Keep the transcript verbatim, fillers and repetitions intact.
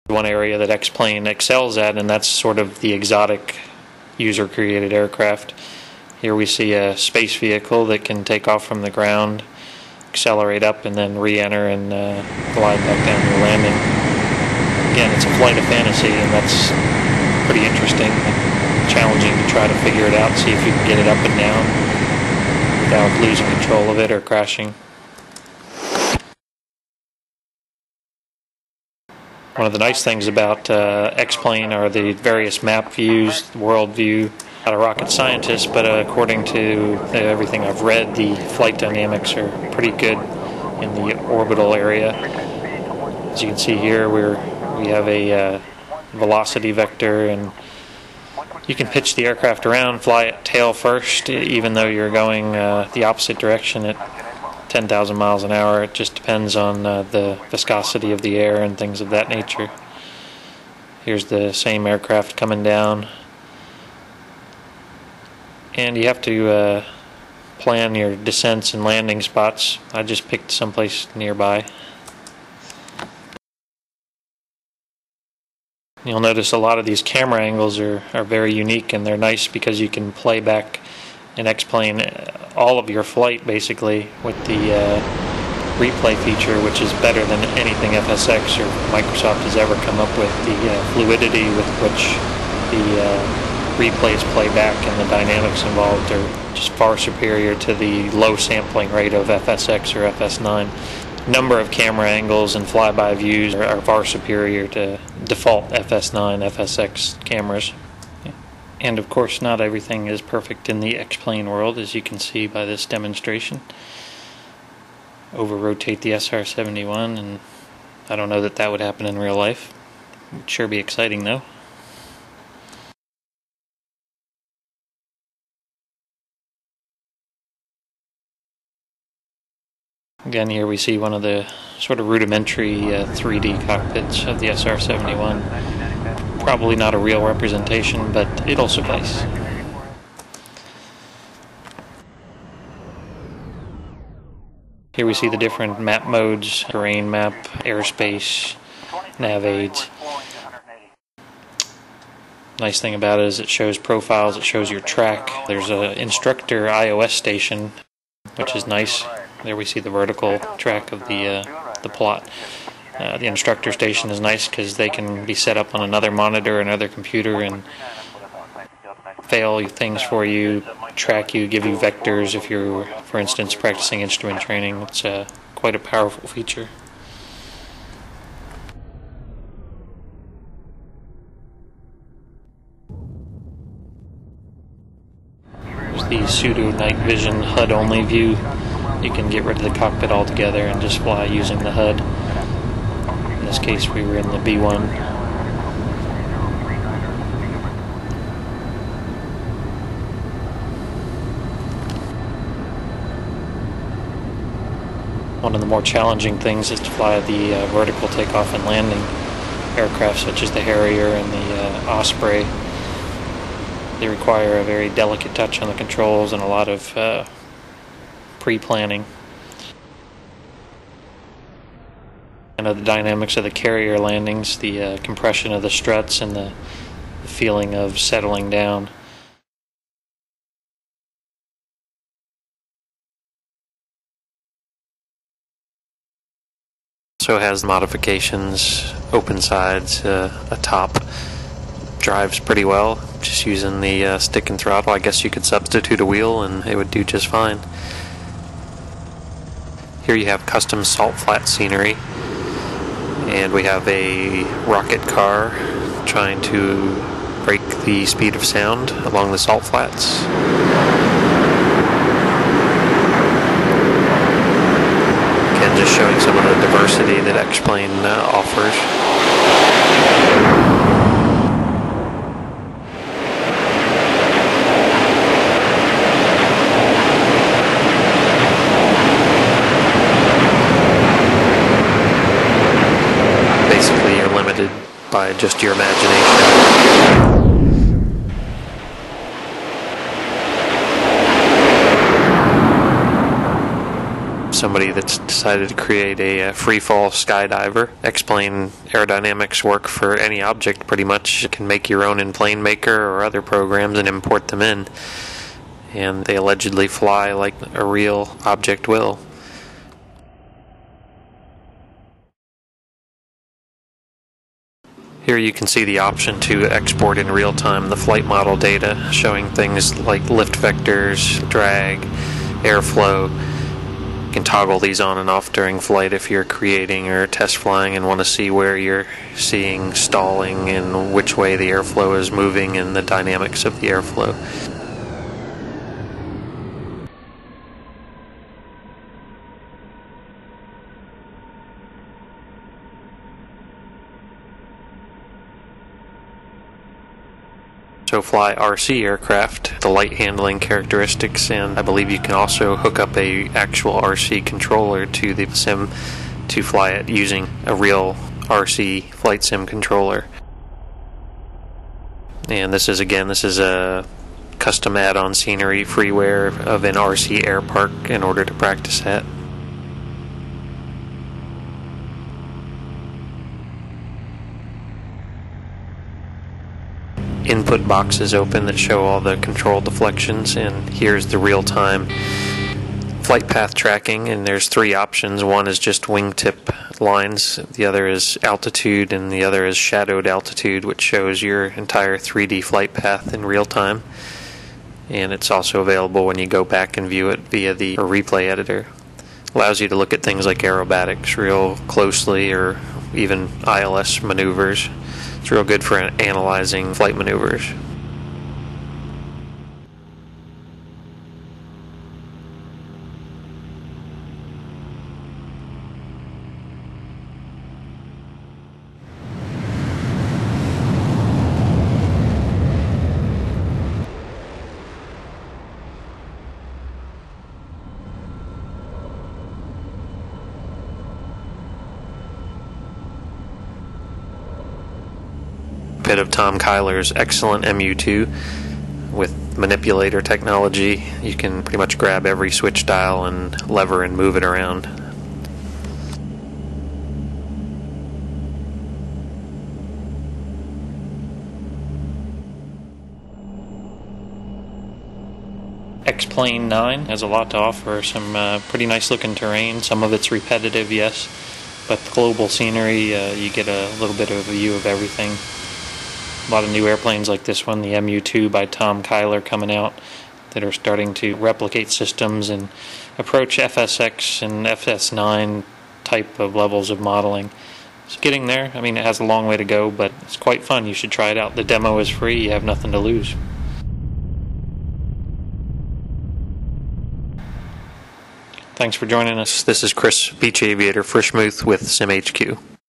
One area that X-Plane excels at, and that's sort of the exotic user-created aircraft. Here we see a space vehicle that can take off from the ground, accelerate up, and then re-enter and uh, glide back down to a landing. Again, it's a flight of fantasy, and that's pretty interesting, challenging to try to figure it out, see if you can get it up and down without losing control of it or crashing. One of the nice things about uh, X-Plane are the various map views, the world view. Not a rocket scientist, but uh, according to uh, everything I've read, the flight dynamics are pretty good in the orbital area. As you can see here, we're we have a uh, velocity vector, and you can pitch the aircraft around, fly it tail first, even though you're going uh, the opposite direction at ten thousand miles an hour. It just depends on uh, the viscosity of the air and things of that nature. Here's the same aircraft coming down. And you have to uh, plan your descents and landing spots. I just picked someplace nearby. You'll notice a lot of these camera angles are, are very unique, and they're nice because you can play back in X-Plane all of your flight basically with the uh, replay feature, which is better than anything F S X or Microsoft has ever come up with. The uh, fluidity with which the uh, replays play back and the dynamics involved are just far superior to the low sampling rate of F S X or F S nine. Number of camera angles and flyby views are, are far superior to default F S nine, F S X cameras. And of course, not everything is perfect in the X-Plane world, as you can see by this demonstration. Over-rotate the S R seventy-one, and I don't know that that would happen in real life. It would sure be exciting though. Again, here we see one of the sort of rudimentary uh, three D cockpits of the S R seventy-one. Probably not a real representation, but it'll suffice. Here we see the different map modes: terrain map, airspace, nav aids. Nice thing about it is it shows profiles, it shows your track. There's an instructor iOS station, which is nice. There we see the vertical track of the uh, the plot. Uh, the instructor station is nice because they can be set up on another monitor, another computer, and fail things for you, track you, give you vectors if you're, for instance, practicing instrument training. It's uh, quite a powerful feature. There's the pseudo night vision H U D-only view. You can get rid of the cockpit altogether and just fly using the H U D. In this case, we were in the B one. One of the more challenging things is to fly the uh, vertical takeoff and landing aircraft such as the Harrier and the uh, Osprey. They require a very delicate touch on the controls and a lot of uh, pre-planning. I know the dynamics of the carrier landings, the uh, compression of the struts, and the, the feeling of settling down. Also has modifications, open sides, uh, a top. Drives pretty well, just using the uh, stick and throttle. I guess you could substitute a wheel and it would do just fine. Here you have custom salt flat scenery, and we have a rocket car trying to break the speed of sound along the salt flats. Again, just showing some of the diversity that X-Plane uh, offers. By just your imagination. somebody that's decided to create a, a free-fall skydiver. X-Plane aerodynamics work for any object pretty much. You can make your own in Plane Maker or other programs and import them in, and they allegedly fly like a real object will. Here you can see the option to export in real time the flight model data, showing things like lift vectors, drag, airflow. You can toggle these on and off during flight if you're creating or test flying and want to see where you're seeing stalling and which way the airflow is moving and the dynamics of the airflow. So fly R C aircraft, the light handling characteristics, and I believe you can also hook up a actual R C controller to the sim to fly it using a real R C flight sim controller. And this is, again, this is a custom add-on scenery freeware of an R C air park in order to practice that. Input boxes open that show all the control deflections, and here's the real-time flight path tracking, and there's three options. One is just wingtip lines, the other is altitude, and the other is shadowed altitude, which shows your entire three D flight path in real time. And it's also available when you go back and view it via the replay editor. Allows you to look at things like aerobatics real closely, or even I L S maneuvers. It's real good for analyzing flight maneuvers. Bit of Tom Kyler's excellent M U two with manipulator technology. You can pretty much grab every switch dial and lever and move it around. X-Plane nine has a lot to offer. Some uh, pretty nice looking terrain. Some of it's repetitive, yes, but the global scenery, uh, you get a little bit of a view of everything. A lot of new airplanes like this one, the M U two by Tom Kyler, coming out, that are starting to replicate systems and approach F S X and F S nine type of levels of modeling. It's getting there. I mean, it has a long way to go, but it's quite fun. You should try it out. The demo is free. You have nothing to lose. Thanks for joining us. This is Chris, Beach Aviator Frischmuth with SimHQ.